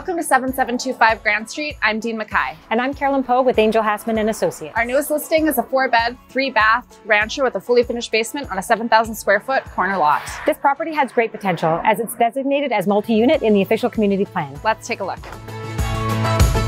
Welcome to 7725 Grand Street. I'm Dean Mackay. And I'm Carolyn Poe with Angel Hassman and Associates. Our newest listing is a 4-bed, 3-bath rancher with a fully finished basement on a 7,000 square foot corner lot. This property has great potential as it's designated as multi-unit in the official community plan. Let's take a look.